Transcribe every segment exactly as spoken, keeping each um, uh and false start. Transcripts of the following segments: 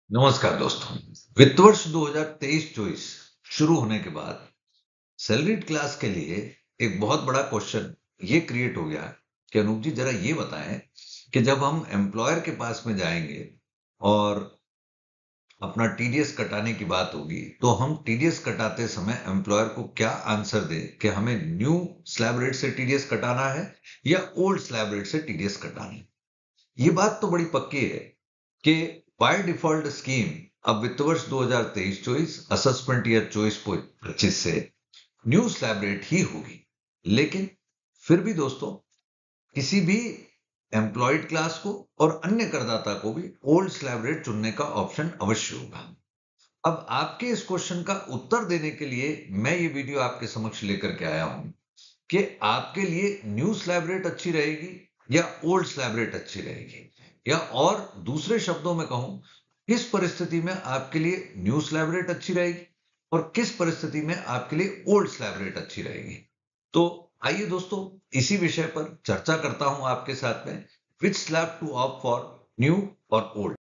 नमस्कार दोस्तों। वित्त वर्ष दो हज़ार तेईस चौबीस शुरू होने के बाद सैलरीड क्लास के लिए एक बहुत बड़ा क्वेश्चन ये क्रिएट हो गया कि अनूप जी जरा ये बताएं कि जब हम एम्प्लॉयर के पास में जाएंगे और अपना टीडीएस कटाने की बात होगी तो हम टीडीएस कटाते समय एम्प्लॉयर को क्या आंसर दे कि हमें न्यू स्लैब रेट से टीडीएस कटाना है या ओल्ड स्लैब रेट से टीडीएस कटाना है। ये बात तो बड़ी पक्की है कि बाय डिफॉल्ट स्कीम अब वित्त वर्ष दो हज़ार तेईस चौबीस असेसमेंट ईयर चौबीस पच्चीस से न्यू स्लैब रेट ही होगी। लेकिन फिर भी दोस्तों किसी भी एम्प्लॉयड क्लास को और अन्य करदाता को भी ओल्ड स्लैब रेट चुनने का ऑप्शन अवश्य होगा। अब आपके इस क्वेश्चन का उत्तर देने के लिए मैं ये वीडियो आपके समक्ष लेकर के आया हूं कि आपके लिए न्यू स्लैब रेट अच्छी रहेगी या ओल्ड स्लैब रेट अच्छी रहेगी, या और दूसरे शब्दों में कहूं किस परिस्थिति में आपके लिए न्यू स्लैब रेट अच्छी रहेगी और किस परिस्थिति में आपके लिए ओल्ड स्लैब रेट अच्छी रहेगी। तो आइए दोस्तों इसी विषय पर चर्चा करता हूं आपके साथ में, which slab to opt for, new और ओल्ड।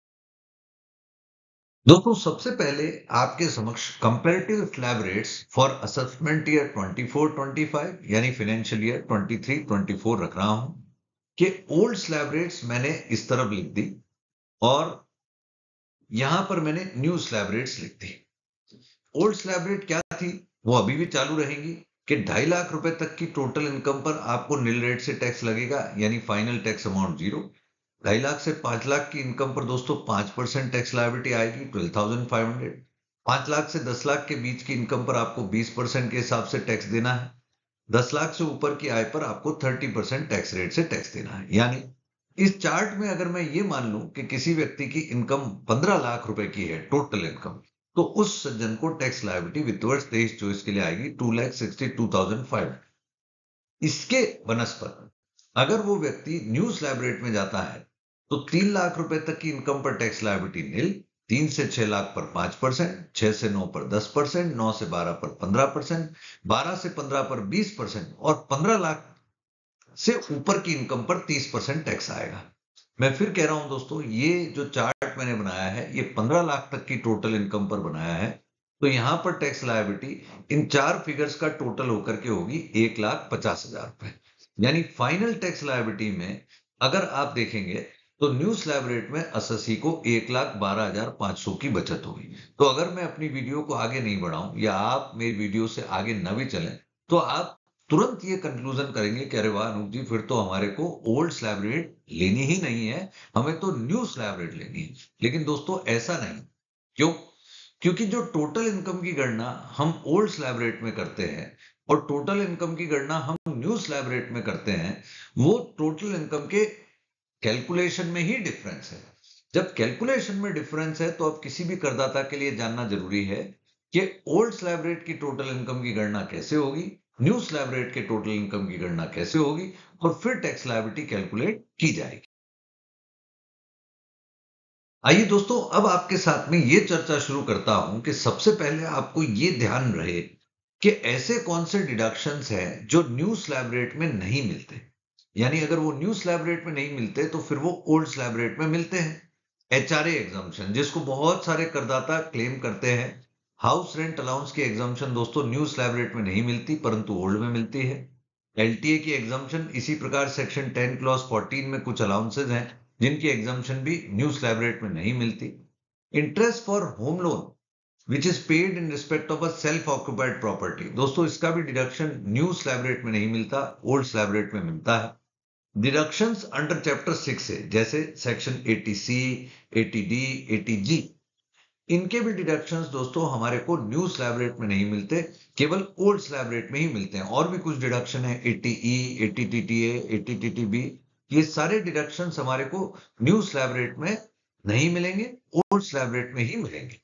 दोस्तों सबसे पहले आपके समक्ष comparative slab rates for assessment year चौबीस पच्चीस यानी फाइनेंशियल ईयर तेईस चौबीस रख रहा हूं कि ओल्ड स्लैब रेट्स मैंने इस तरफ लिख दी और यहां पर मैंने न्यू स्लैब रेट्स लिख दी। ओल्ड स्लैब रेट क्या थी वो अभी भी चालू रहेंगी कि ढाई लाख रुपए तक की टोटल इनकम पर आपको नील रेट से टैक्स लगेगा यानी फाइनल टैक्स अमाउंट जीरो। ढाई लाख से पांच लाख की इनकम पर दोस्तों पांच परसेंट टैक्स लायबिलिटी आएगी ट्वेल्व थाउजेंड फाइव हंड्रेड। पांच लाख से दस लाख के बीच की इनकम पर आपको बीस परसेंट के हिसाब से टैक्स देना है। दस लाख से ऊपर की आय पर आपको तीस परसेंट टैक्स रेट से टैक्स देना है। यानी इस चार्ट में अगर मैं ये मान लूं कि किसी व्यक्ति की इनकम पंद्रह लाख रुपए की है टोटल इनकम, तो उस सज्जन को टैक्स लायबिलिटी वित्त वर्ष तेईस चौबीस के लिए आएगी two lakh sixty two thousand five. इसके बनस्पत अगर वो व्यक्ति न्यू स्लैब रेट में जाता है तो तीन लाख रुपए तक की इनकम पर टैक्स लायबिलिटी नील, तीन से छह लाख पर पांच परसेंट, छह से नौ पर दस परसेंट, नौ से बारह पर पंद्रह परसेंट, बारह से पंद्रह पर बीस परसेंट और पंद्रह लाख से ऊपर की इनकम पर तीस परसेंट टैक्स आएगा। मैं फिर कह रहा हूं दोस्तों, ये जो चार्ट मैंने बनाया है ये पंद्रह लाख तक की टोटल इनकम पर बनाया है। तो यहां पर टैक्स लायबिलिटी इन चार फिगर्स का टोटल होकर के होगी एक लाख पचास हजार रुपए। यानी फाइनल टैक्स लायबिलिटी में अगर आप देखेंगे तो न्यू स्लैब रेट में असेसी को एक लाख बारह हजार पांच सौ की बचत होगी। तो अगर मैं अपनी वीडियो को आगे नहीं बढ़ाऊं या आप मेरी वीडियो से आगे न भी चलें तो आप तुरंत ये कंक्लूजन करेंगे कि अरे वाह अनूप जी, फिर तो हमारे को ओल्ड स्लैब रेट लेनी ही नहीं है, हमें तो न्यू स्लैब रेट लेनी है। लेकिन दोस्तों ऐसा नहीं। क्यों? क्योंकि जो टोटल इनकम की गणना हम ओल्ड स्लैब रेट में करते हैं और टोटल इनकम की गणना हम न्यू स्लैब रेट में करते हैं, वो टोटल इनकम के कैलकुलेशन में ही डिफरेंस है। जब कैलकुलेशन में डिफरेंस है तो अब किसी भी करदाता के लिए जानना जरूरी है कि ओल्ड स्लैब रेट की टोटल इनकम की गणना कैसे होगी, न्यू स्लैब रेट के टोटल इनकम की गणना कैसे होगी और फिर टैक्स लायबिलिटी कैलकुलेट की जाएगी। आइए दोस्तों अब आपके साथ में ये चर्चा शुरू करता हूं कि सबसे पहले आपको ये ध्यान रहे कि ऐसे कौन से डिडक्शंस हैं जो न्यू स्लैब रेट में नहीं मिलते। यानी अगर वो न्यू स्लैब रेट में नहीं मिलते तो फिर वो ओल्ड स्लैब रेट में मिलते हैं। एचआरए एग्जाम्पशन जिसको बहुत सारे करदाता क्लेम करते हैं, हाउस रेंट अलाउंस की एग्जाम्पशन दोस्तों न्यू स्लैब रेट में नहीं मिलती परंतु ओल्ड में मिलती है। एलटीए की एग्जाम्पशन इसी प्रकार सेक्शन टेन क्लॉज फोर्टीन में कुछ अलाउंसेज हैं जिनकी एग्जाम्पशन भी न्यू स्लैब रेट में नहीं मिलती। Interest for home loan which is paid in respect of a self occupied property, दोस्तों इसका भी डिडक्शन न्यू स्लैब रेट में नहीं मिलता, ओल्ड स्लैब रेट में मिलता है। डिडक्शंस अंडर चैप्टर सिक्स है जैसे section eighty C, eighty D, eighty G, इनके भी डिडक्शंस दोस्तों हमारे को न्यू स्लैब रेट में नहीं मिलते, केवल ओल्ड स्लैब रेट में ही मिलते हैं। और भी कुछ डिडक्शन है eighty E, eighty T T A, eighty T T B, ये सारे डिडक्शंस हमारे को न्यू स्लैब रेट में नहीं मिलेंगे, ओल्ड स्लैब रेट में ही मिलेंगे।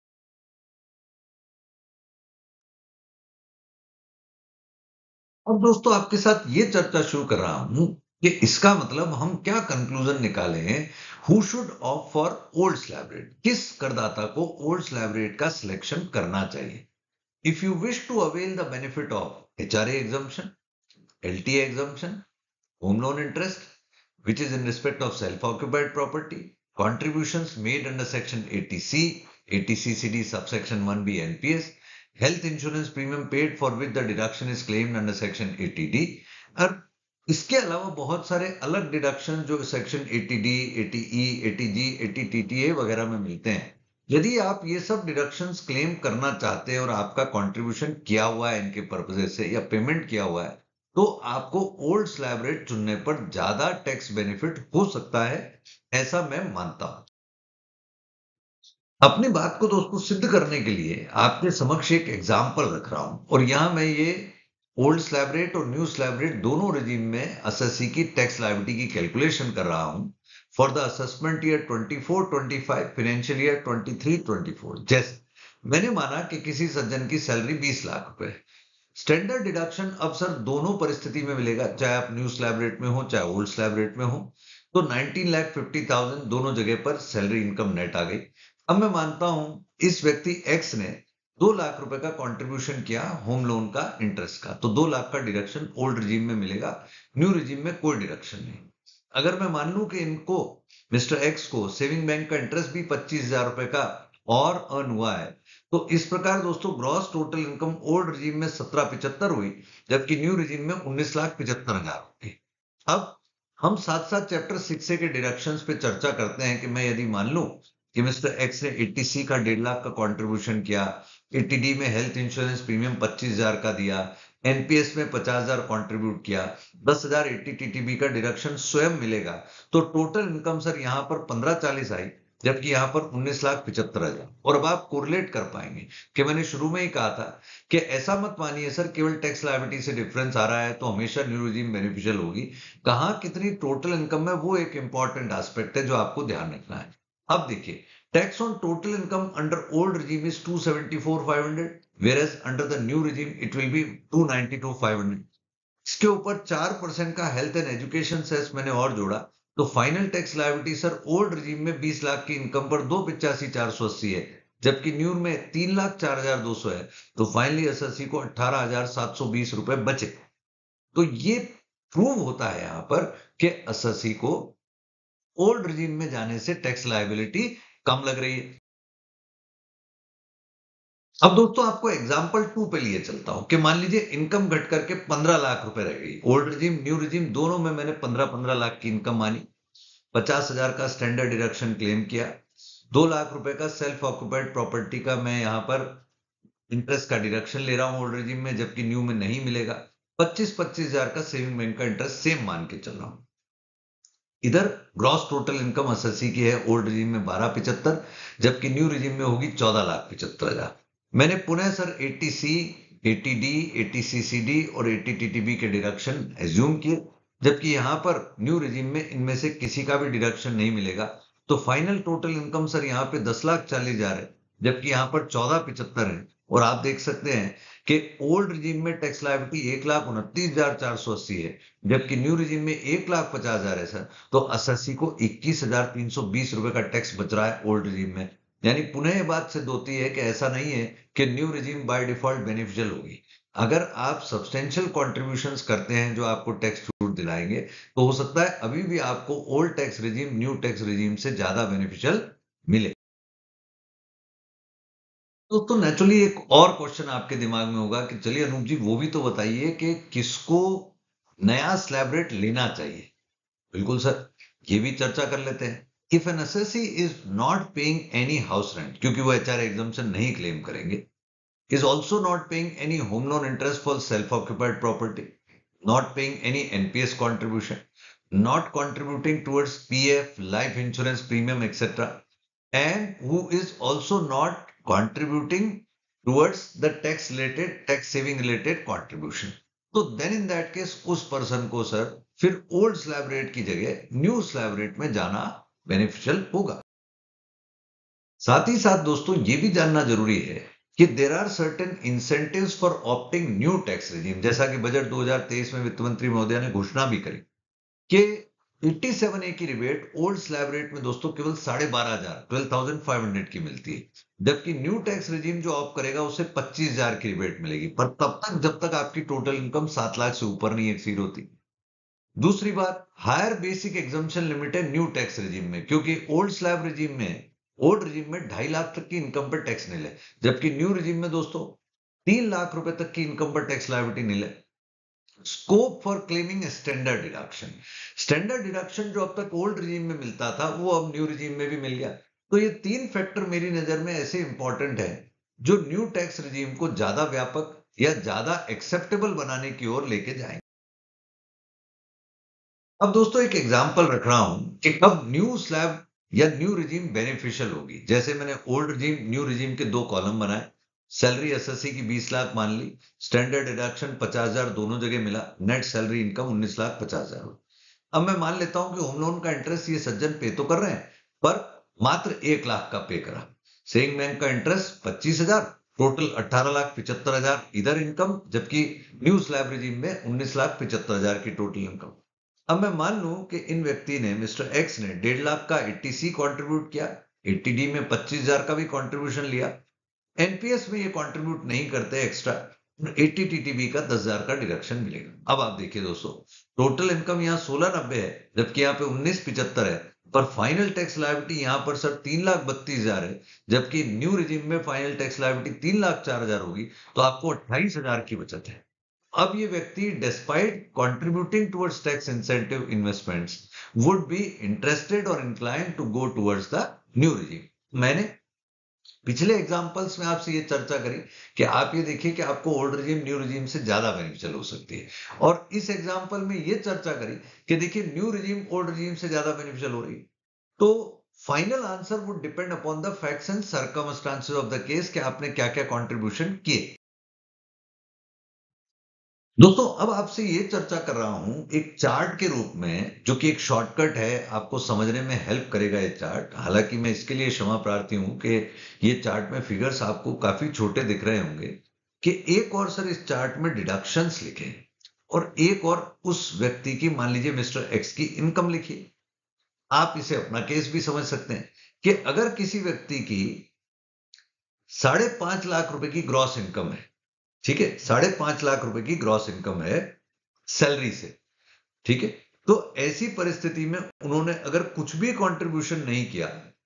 अब दोस्तों आपके साथ ये चर्चा शुरू कर रहा हूं कि इसका मतलब हम क्या कंक्लूजन निकाले हैं। Who should opt for old slab rate, किस करदाता को ओल्ड स्लैब रेट का सिलेक्शन करना चाहिए। If you wish to avail the benefit of H R A exemption, L T A exemption, home loan interest, which is in respect of self-occupied property, contributions made under section eighty C, eighty C C D subsection one B N P S, health insurance premium paid for which the deduction is claimed under section eighty D, और इसके अलावा बहुत सारे अलग deduction जो section eighty D, eighty E, eighty G, eighty T T A वगैरह में मिलते हैं। यदि आप ये सब डिडक्शंस क्लेम करना चाहते हैं और आपका कंट्रीब्यूशन किया हुआ है इनके पर्पसेस से या पेमेंट किया हुआ है, तो आपको ओल्ड स्लैब रेट चुनने पर ज्यादा टैक्स बेनिफिट हो सकता है, ऐसा मैं मानता हूं। अपनी बात को दोस्तों सिद्ध करने के लिए आपके समक्ष एक एग्जाम्पल रख रहा हूं, और यहां मैं ये ओल्ड स्लैब रेट और न्यू स्लैब रेट दोनों रिजीम में एसएससी की टैक्स लायबिलिटी की कैलकुलेशन कर रहा हूं for the assessment year twenty-four twenty-five, financial year twenty-three twenty-four। जैसे मैंने माना कि किसी सज्जन की सैलरी बीस लाख रुपए, स्टैंडर्ड डिडक्शन अब सर दोनों परिस्थिति में मिलेगा, चाहे आप न्यू स्लैब रेट में हो चाहे ओल्ड स्लैब रेट में हो, तो नाइनटीन लाख फिफ्टी थाउजेंड दोनों जगह पर सैलरी इनकम नेट आ गई। अब मैं मानता हूं इस व्यक्ति एक्स ने दो लाख रुपए का कंट्रीब्यूशन किया होम लोन का इंटरेस्ट का, तो दो लाख का डिडक्शन ओल्ड रिजीम में मिलेगा, न्यू रिजीम में कोई डिडक्शन नहीं। अगर मैं मान लूं कि इनको मिस्टर एक्स को सेविंग बैंक का इंटरेस्ट भी पच्चीस हजार रुपए का और अर्न हुआ है, तो इस प्रकार दोस्तों gross total income old regime में सत्रह पिचहत्तर हुई, जबकि न्यू रिजीम में उन्नीस लाख पिचहत्तर हजार हुई। अब हम साथ साथ चैप्टर सिक्स ए के डिडक्शंस पे चर्चा करते हैं कि मैं यदि मान लूं कि मिस्टर एक्स ने eighty C का डेढ़ लाख का कंट्रीब्यूशन किया, eighty D में हेल्थ इंश्योरेंस प्रीमियम पच्चीस हजार का दिया, एनपीएस में पचास हजार कंट्रीब्यूट किया, दस हजार eighty T T B का डिडक्शन स्वयं मिलेगा, तो टोटल इनकम सर यहां पर पंद्रह चालीस आई, जबकि यहां पर उन्नीस लाख पिचहत्तर हजार। और अब आप कोरिलेट कर पाएंगे कि मैंने शुरू में ही कहा था कि ऐसा मत मानिए सर केवल टैक्स लायबिलिटी से डिफरेंस आ रहा है तो हमेशा न्यू रिजीम बेनिफिशियल होगी। कहां कितनी टोटल इनकम है वो एक इंपॉर्टेंट एस्पेक्ट है जो आपको ध्यान रखना है। अब देखिए, tax on total income under old regime is two seventy-four five hundred, whereas under the new regime it will be two ninety-two five hundred। इसके ऊपर चार परसेंट का हेल्थ एंड एजुकेशन सेस मैंने और जोड़ा, तो final tax liability sir old regime में बीस लाख की इनकम पर दो पिचासी चार सौ अस्सी है, जबकि न्यू में तीन लाख चार हजार दो सौ है, तो फाइनली एसएससी को अठारह हजार सात सौ बीस रुपए बचे। तो ये प्रूव होता है यहां पर कि एसएससी को ओल्ड रिजीम में जाने से टैक्स लायबिलिटी कम लग रही है। अब दोस्तों आपको एग्जांपल टू पे लिए चलता हूं कि मान लीजिए इनकम घट करके पंद्रह लाख रुपए रह गई, ओल्ड रिजीम न्यू रिजीम दोनों में मैंने पंद्रह पंद्रह लाख की इनकम मानी, पचास हजार का स्टैंडर्ड डिडक्शन क्लेम किया, दो लाख रुपए का सेल्फ ऑक्युपाइड प्रॉपर्टी का मैं यहां पर इंटरेस्ट का डिडक्शन ले रहा हूं ओल्ड रिजीम में, जबकि न्यू में नहीं मिलेगा, पच्चीस पच्चीस हजार का सेविंग बैंक का इंटरेस्ट सेम मान के चल रहा हूं। इधर ग्रॉस टोटल इनकम एसएससी की है ओल्ड रिजीम में बारह पिचहत्तर, जबकि न्यू रिजीम में होगी चौदह लाख पिचहत्तर हजार। मैंने पुनः sir eighty C, eighty D, eighty C C D और eighty T T B के डिडक्शन एज्यूम किए, जबकि यहां पर न्यू रिजीम में इनमें से किसी का भी डिडक्शन नहीं मिलेगा, तो फाइनल टोटल इनकम सर यहाँ पे दस लाख चालीस हजार है, जबकि यहाँ पर चौदह पिचहत्तर है। और आप देख सकते हैं कि ओल्ड रिजीम में टैक्स लायबिलिटी एक लाख उनतीस हजार चार सौ अस्सी है, जबकि न्यू रिजीम में एक लाख पचास हजार है सर, तो एसएससी को इक्कीस हजार तीन सौ बीस रुपए का टैक्स बच रहा है ओल्ड रिजीम में। यानी पुनः ये बात सिद्ध होती है कि ऐसा नहीं है कि new regime by default beneficial होगी। अगर आप सब्सटेंशियल कॉन्ट्रीब्यूशंस करते हैं जो आपको टैक्स छूट दिलाएंगे, तो हो सकता है अभी भी आपको old tax regime new tax regime से ज्यादा बेनिफिशियल मिले। तो तो नेचुरली एक और क्वेश्चन आपके दिमाग में होगा कि चलिए अनूप जी वो भी तो बताइए कि किसको नया स्लैब रेट लेना चाहिए। बिल्कुल सर, ये भी चर्चा कर लेते हैं। If an assessee is not paying any house rent, क्योंकि वो एचआर एग्जाम्पशन नहीं क्लेम करेंगे, is also not paying any home loan interest for self-occupied property, not paying any N P S contribution, not contributing towards P F, life insurance premium, et cetera, and who is also not contributing towards the tax related, tax saving related contribution. तो then in that case उस person को sir फिर old slab rate की जगह new slab rate में जाना beneficial होगा। साथ ही साथ दोस्तों ये भी जानना जरूरी है कि there are certain incentives for opting new tax regime, जैसा कि बजट दो हज़ार तेईस में वित्त मंत्री महोदय ने घोषणा भी करी कि सत्तासी ए की रिबेट ओल्ड स्लैब रेट में दोस्तों केवल साढ़े बारह हजार ट्वेल्व थाउजेंड फाइव हंड्रेड की मिलती है, जबकि न्यू टैक्स रिजीम जो ऑप्ट करेगा उसे पच्चीस हजार की रिबेट मिलेगी, पर तब तक जब तक आपकी टोटल इनकम सात लाख से ऊपर नहीं एक्सीड होती। दूसरी बात, हायर बेसिक एग्जम्पशन लिमिट है न्यू टैक्स रिजीम में, क्योंकि ओल्ड स्लैब रिजीम में ओल्ड रिजीम में ढाई लाख तक की इनकम पर टैक्स नहीं है, जबकि न्यू रिजीम में दोस्तों तीन लाख रुपए तक की इनकम पर टैक्स लायबिलिटी नहीं है। Scope for claiming standard deduction, standard deduction जो अब तक ओल्ड रिजीम में मिलता था वो अब न्यू रिजीम में भी मिल गया। तो ये तीन फैक्टर मेरी नजर में ऐसे इंपॉर्टेंट है जो न्यू टैक्स रिजीम को ज्यादा व्यापक या ज्यादा एक्सेप्टेबल बनाने की ओर लेके जाएंगे। अब दोस्तों एक एग्जांपल रख रहा हूं कि कब न्यू स्लैब या न्यू रिजीम बेनिफिशियल होगी। जैसे मैंने ओल्ड रिजीम न्यू रिजीम के दो कॉलम बनाए, सैलरी एसएससी की बीस लाख मान ली, स्टैंडर्ड डिडक्शन पचास हजार दोनों जगह मिला, नेट सैलरी इनकम उन्नीस लाख पचास हजार। अब मैं मान लेता हूं कि होम लोन का इंटरेस्ट ये सज्जन पे तो कर रहे हैं, पर मात्र एक लाख का पे करा। सेविंग बैंक का इंटरेस्ट पच्चीस हजार, टोटल अट्ठारह लाख पिछहत्तर हजार इधर इनकम, जबकि न्यू स्लैब रिजीम में उन्नीस लाख पिछहत्तर हजार की टोटल इनकम। अब मैं मान लूं कि इन व्यक्ति ने, मिस्टर एक्स ने डेढ़ लाख का एटीसी कंट्रीब्यूट किया, एटीडी में पच्चीस हजार का भी कंट्रीब्यूशन लिया। एनपीएस में ये कंट्रीब्यूट नहीं करते एक्स्ट्रा, एटी टीटीबी का दस हजार का डिडक्शन मिलेगा। अब आप देखिए दोस्तों, टोटल इनकम यहाँ सोलह नब्बे है, जबकि यहाँ पे उन्नीस पिछहत्तर है, पर फाइनल टैक्स लायबिलिटी यहाँ पर सर तीन लाख बत्तीस हजार है, जबकि न्यू रिजीम में फाइनल टैक्स लायबिलिटी तीन लाख चार हजार होगी, तो आपको अट्ठाईस हजार की बचत है। अब ये व्यक्ति despite contributing towards tax incentive investments would be interested और inclined to go towards the new regime. मैंने पिछले एग्जांपल्स में आपसे ये चर्चा करी कि आप ये देखिए कि आपको ओल्ड रिजीम न्यू रिजीम से ज्यादा बेनिफिशियल हो सकती है, और इस एग्जांपल में ये चर्चा करी कि देखिए न्यू रिजीम ओल्ड रिजीम से ज्यादा बेनिफिशियल हो रही है। तो final answer would depend upon the facts and circumstances of the case कि आपने क्या क्या कंट्रीब्यूशन किए। दोस्तों अब आपसे ये चर्चा कर रहा हूं एक चार्ट के रूप में, जो कि एक शॉर्टकट है, आपको समझने में हेल्प करेगा ये चार्ट। हालांकि मैं इसके लिए क्षमा प्रार्थी हूं कि ये चार्ट में फिगर्स आपको काफी छोटे दिख रहे होंगे, कि एक और सर इस चार्ट में डिडक्शंस लिखे और एक और उस व्यक्ति की, मान लीजिए मिस्टर एक्स की इनकम लिखिए। आप इसे अपना केस भी समझ सकते हैं कि अगर किसी व्यक्ति की साढ़े पांच लाख रुपए की ग्रॉस इनकम है, ठीक है, साढ़े पांच लाख रुपए की ग्रॉस इनकम है सैलरी से, ठीक है, तो ऐसी परिस्थिति में उन्होंने अगर कुछ भी कंट्रीब्यूशन नहीं किया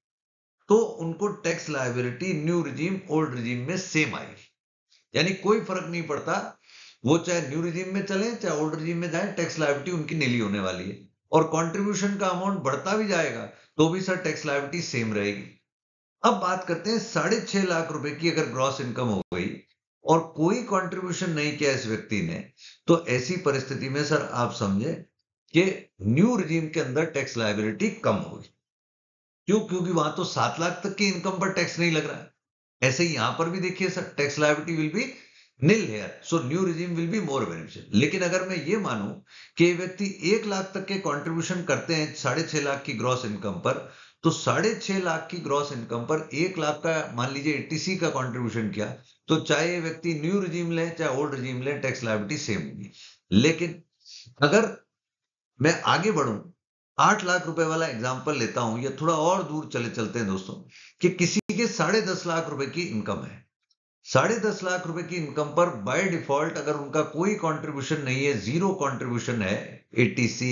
तो उनको tax liability new regime old regime में सेम आएगी। यानी कोई फर्क नहीं पड़ता, वो चाहे न्यू रिजीम में चले चाहे ओल्ड रिजीम में जाए, टैक्स लायबिलिटी उनकी नीली होने वाली है। और कंट्रीब्यूशन का अमाउंट बढ़ता भी जाएगा तो भी सर टैक्स लायबिलिटी सेम रहेगी। अब बात करते हैं साढ़े छह लाख रुपए की अगर ग्रॉस इनकम हो गई और कोई कंट्रीब्यूशन नहीं किया इस व्यक्ति ने, तो ऐसी परिस्थिति में सर आप समझे कि न्यू रिजीम के अंदर टैक्स लायबिलिटी कम होगी। क्यों? क्योंकि वहां तो सात लाख तक की इनकम पर टैक्स नहीं लग रहा है। ऐसे ही यहां पर भी देखिए sir, tax liability will be nil here, so new regime will be more beneficial. लेकिन अगर मैं ये मानूं कि व्यक्ति एक लाख तक के कंट्रीब्यूशन करते हैं साढ़े छह लाख की ग्रॉस इनकम पर, तो साढ़े छह लाख की ग्रॉस इनकम पर एक लाख का मान लीजिए एटीसी का कंट्रीब्यूशन किया, तो चाहे ये व्यक्ति न्यू रिजीम ले चाहे ओल्ड रिजीम ले, टैक्स लायबिलिटी सेम होगी। लेकिन अगर मैं आगे बढ़ूं, आठ लाख रुपए वाला एग्जांपल लेता हूं, या थोड़ा और दूर चले चलते हैं दोस्तों, कि किसी के साढ़े दस लाख रुपए की इनकम है। साढ़े दस लाख रुपए की इनकम पर बाय डिफॉल्ट अगर उनका कोई कंट्रीब्यूशन नहीं है, जीरो कंट्रीब्यूशन है, एटीसी,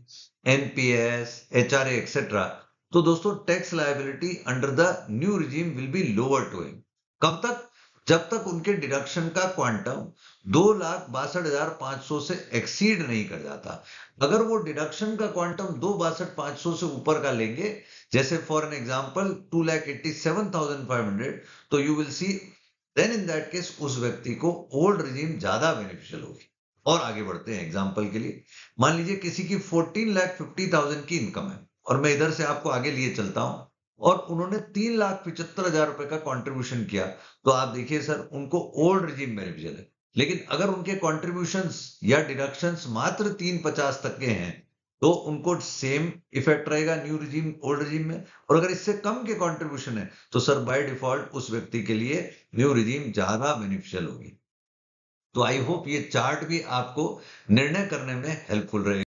एनपीएस, एचआरए एक्सेट्रा, तो दोस्तों tax liability under the new regime will be lower to him. कब तक? जब तक उनके डिडक्शन का क्वांटम दो लाख बासठ हजार पांच सौ से एक्सीड नहीं कर जाता। अगर वो डिडक्शन का क्वांटम दो बासठ पांच सौ से ऊपर का लेंगे, जैसे for an example two lakh eighty seven thousand five hundred, तो you will see then in that case उस व्यक्ति को ओल्ड रिजीम ज्यादा बेनिफिशियल होगी। और आगे बढ़ते हैं एग्जांपल के लिए, मान लीजिए किसी की फोर्टीन लाख फिफ्टी थाउजेंड की इनकम है, और मैं इधर से आपको आगे लिए चलता हूं, और उन्होंने तीन लाख पिछहत्तर हजार रुपए का कंट्रीब्यूशन किया, तो आप देखिए सर उनको ओल्ड रिजीम बेनिफिशियल है। लेकिन अगर उनके कॉन्ट्रीब्यूशंस या डिडक्शंस मात्र तीन पचास तक के हैं, तो उनको सेम इफेक्ट रहेगा न्यू रिजीम ओल्ड रिजीम में। और अगर इससे कम के कंट्रीब्यूशन है, तो सर बाय डिफॉल्ट उस व्यक्ति के लिए न्यू रिजीम ज्यादा बेनिफिशियल होगी। तो आई होप ये चार्ट भी आपको निर्णय करने में हेल्पफुल रहेगा।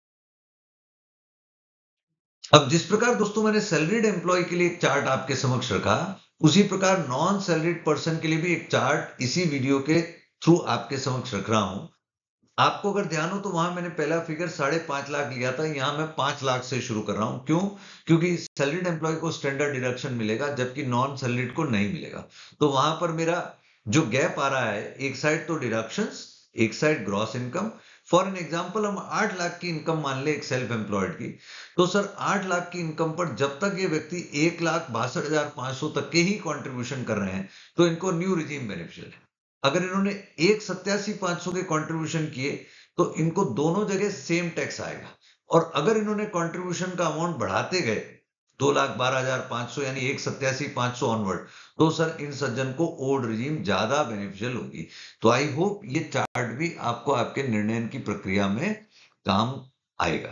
अब जिस प्रकार दोस्तों मैंने सैलरीड एम्प्लॉय के लिए एक चार्ट आपके समक्ष रखा, उसी प्रकार नॉन सैलरीड पर्सन के लिए भी एक चार्ट इसी वीडियो के थ्रू आपके समक्ष रख रहा हूं। आपको अगर ध्यान हो तो वहां मैंने पहला फिगर साढ़े पांच लाख लिया था, यहां मैं पांच लाख से शुरू कर रहा हूं। क्यों? क्योंकि सैलरीड एम्प्लॉय को स्टैंडर्ड डिडक्शन मिलेगा जबकि नॉन सैलरीड को नहीं मिलेगा। तो वहां पर मेरा जो गैप आ रहा है, एक साइड तो डिडक्शंस, एक side gross income. For an example हम आठ लाख की इनकम मान ले एक सेल्फ एम्प्लॉयड की, तो सर आठ लाख की इनकम पर जब तक ये व्यक्ति एक लाख बासठ हजार पांच सौ तक के ही कॉन्ट्रीब्यूशन कर रहे हैं तो इनको न्यू रिजीम बेनिफिशियल है। अगर इन्होंने एक सत्यासी पांच सौ के कंट्रीब्यूशन किए तो इनको दोनों जगह सेम टैक्स आएगा। और अगर इन्होंने कंट्रीब्यूशन का अमाउंट बढ़ाते गए दो लाख बारह हजार पांच सौ यानी एक सत्यासी पांच सौ ऑनवर्ड, तो सर इन सज्जन को ओल्ड रिजीम ज्यादा बेनिफिशियल होगी। तो आई होप ये चार्ट भी आपको आपके निर्णय की प्रक्रिया में काम आएगा।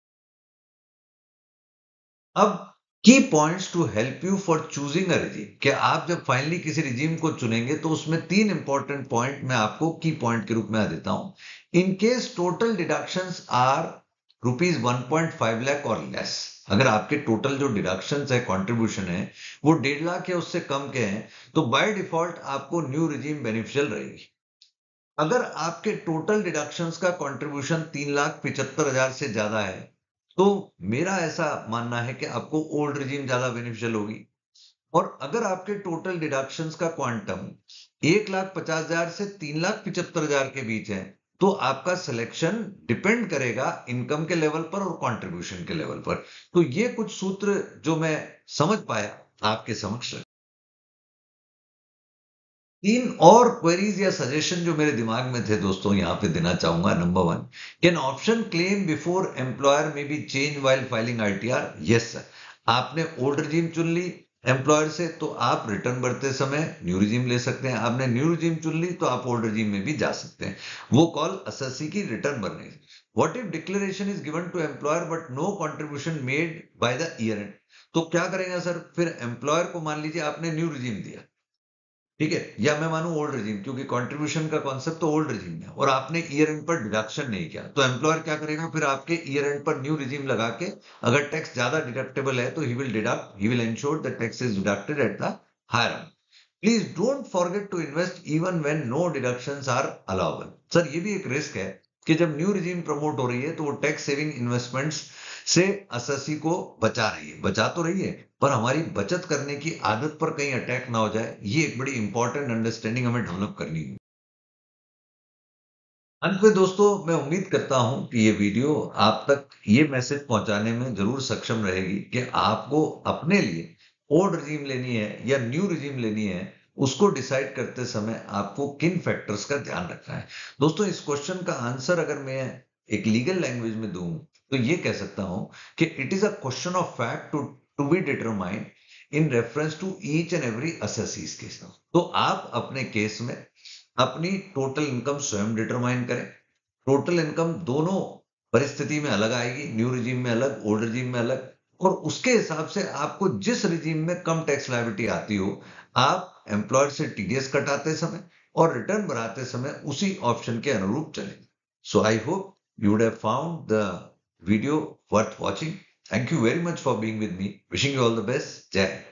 अब key points to help you for choosing a regime, कि आप जब फाइनली किसी रिजीम को चुनेंगे तो उसमें तीन इंपॉर्टेंट पॉइंट मैं आपको की पॉइंट के रूप में देता हूं। In case total deductions are rupees one point five lakh और लेस, अगर आपके टोटल जो डिडक्शंस है कंट्रीब्यूशन है वो डेढ़ लाख या उससे कम के हैं, तो बाय डिफॉल्ट आपको न्यू रिजीम बेनिफिशियल रहेगी। अगर आपके टोटल डिडक्शंस का कंट्रीब्यूशन तीन लाख पिछहत्तर हजार से ज्यादा है, तो मेरा ऐसा मानना है कि आपको ओल्ड रिजीम ज्यादा बेनिफिशियल होगी। और अगर आपके टोटल डिडक्शंस का क्वांटम एक लाख पचास हजार से तीन लाख पिछहत्तर हजार के बीच है, तो आपका सिलेक्शन डिपेंड करेगा इनकम के लेवल पर और कंट्रीब्यूशन के लेवल पर। तो ये कुछ सूत्र जो मैं समझ पाया आपके समक्ष। तीन और क्वेरीज या सजेशन जो मेरे दिमाग में थे दोस्तों यहां पे देना चाहूंगा। Number one, can option claim before employer में be change while filing ITR? Yes sir. आपने ओल्ड रिजीम चुन ली एम्प्लॉयर से, तो आप रिटर्न भरते समय न्यू रिजीम ले सकते हैं। आपने न्यू रिजीम चुन ली तो आप ओल्ड रिजीम में भी जा सकते हैं। वो कॉल असेसी की रिटर्न भरने। What if declaration is given to employer but no contribution made by the year end? तो क्या करेगा सर? फिर एम्प्लॉयर को मान लीजिए आपने न्यू रिजीम दिया, ठीक है, या मैं मानूं ओल्ड रिजीम, क्योंकि कंट्रीब्यूशन का कॉन्सेप्ट तो ओल्ड रिजीम है, और आपने ईयर एंड पर डिडक्शन नहीं किया, तो एम्प्लॉयर क्या करेगा? फिर आपके ईयर एंड पर न्यू रिजीम लगा के अगर टैक्स ज्यादा डिडक्टेबल है तो he will deduct, he will ensure the tax is deducted at the higher amount. Please don't forget to invest even when no deductions are allowable. Sir ये भी एक रिस्क है कि जब न्यू रिजीम प्रमोट हो रही है तो वो टैक्स सेविंग इन्वेस्टमेंट्स से एसएससी को बचा रही है, बचा तो रही है, पर हमारी बचत करने की आदत पर कहीं अटैक ना हो जाए, ये एक बड़ी इंपॉर्टेंट अंडरस्टैंडिंग हमें डेवलप करनी है। अंत में दोस्तों मैं उम्मीद करता हूं कि ये वीडियो आप तक ये मैसेज पहुंचाने में जरूर सक्षम रहेगी कि आपको अपने लिए ओल्ड रिजीम लेनी है या न्यू रिजीम लेनी है, उसको डिसाइड करते समय आपको किन फैक्टर्स का ध्यान रखना है। दोस्तों इस क्वेश्चन का आंसर अगर मैं एक लीगल लैंग्वेज में दूं तो ये कह सकता हूं कि it is a question of fact to to be determined in reference to each and every assessee's case. तो आप अपने केस में अपनी टोटल इनकम स्वयं डिटरमाइन करें। टोटल इनकम दोनों परिस्थिति में अलग आएगी, न्यू रिजीम में अलग, ओल्ड रिजीम में अलग, और उसके हिसाब से आपको जिस रिजीम में कम टैक्स लायबिलिटी आती हो, आप एम्प्लॉयर से टीडीएस कटाते समय और रिटर्न भराते समय उसी ऑप्शन के अनुरूप चलें। So I hope you would have found the video worth watching. Thank you very much for being with me. Wishing you all the best. जय हिंद।